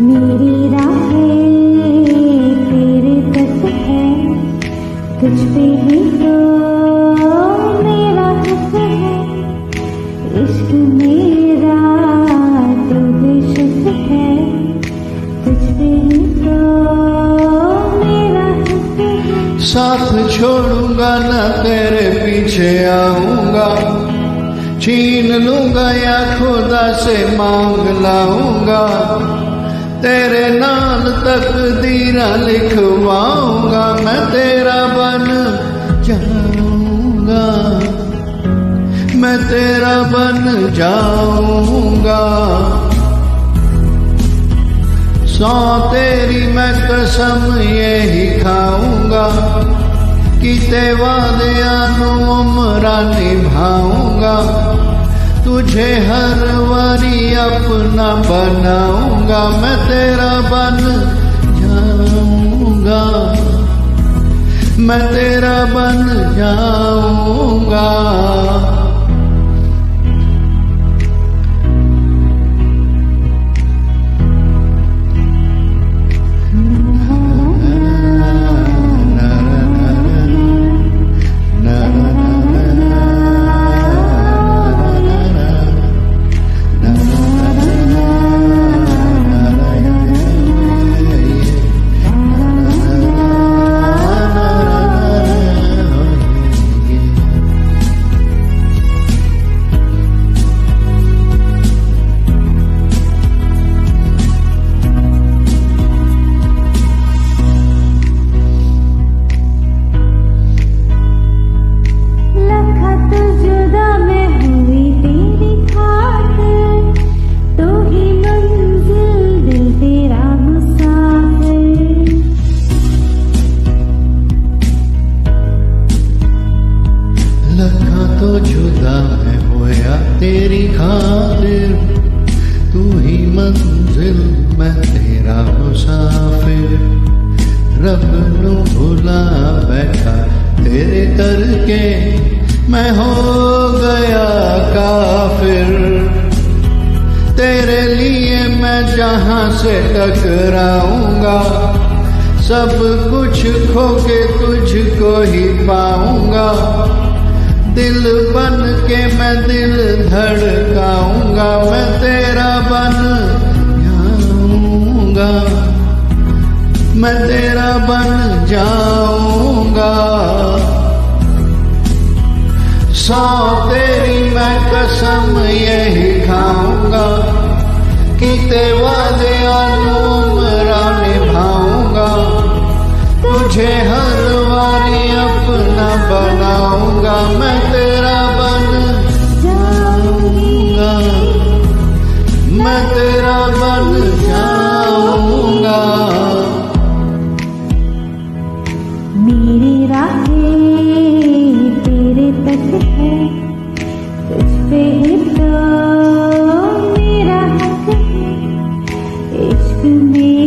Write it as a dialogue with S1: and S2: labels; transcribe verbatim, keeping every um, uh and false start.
S1: मेरी राहें तेरे तक है, तुझ पे ही तो मेरा हक है। इश्क मेरा तो बेशुद्ध है, तुझ पे ही तो मेरा हक है।
S2: साथ छोड़ूंगा ना तेरे पीछे आऊंगा, छीन लूंगा या खुदा से मांग लाऊंगा। तेरे नाल तकदीरा लिखवाऊंगा, मैं तेरा बन जाऊंगा, मैं तेरा बन जाऊंगा। सौ तेरी मैं कसम यही खाऊंगा, कीते वादियां नू उमरा निभाऊंगा। तुझे हर वारी अपना बनाऊंगा, मैं तेरा बन जाऊंगा, मैं तेरा बन जाऊंगा। तो जुदा मैं होया तेरी खातिर, तू ही मंजिल मैं तेरा मुसाफिर। रब नू भुला बैठा तेरे करके, मैं हो गया काफिर। तेरे लिए मैं जहां से टकराऊंगा, सब कुछ खो के तुझको ही पाऊंगा। दिल बन के मैं दिल धड़काऊंगा, मैं तेरा बन जाऊंगा, मैं तेरा बन जाऊंगा। सौ तेरी मैं कसम यही खाऊंगा, कीते वादे उमरा निभाऊंगा। तुझे हर वारी अपना बनाऊंगा, मैं तेरा बन जाऊंगा, मैं तेरा बन जाऊंगा।
S1: मेरी राहें तेरे तक है, तुझ पे ही तो मेरा हक है। इश्क में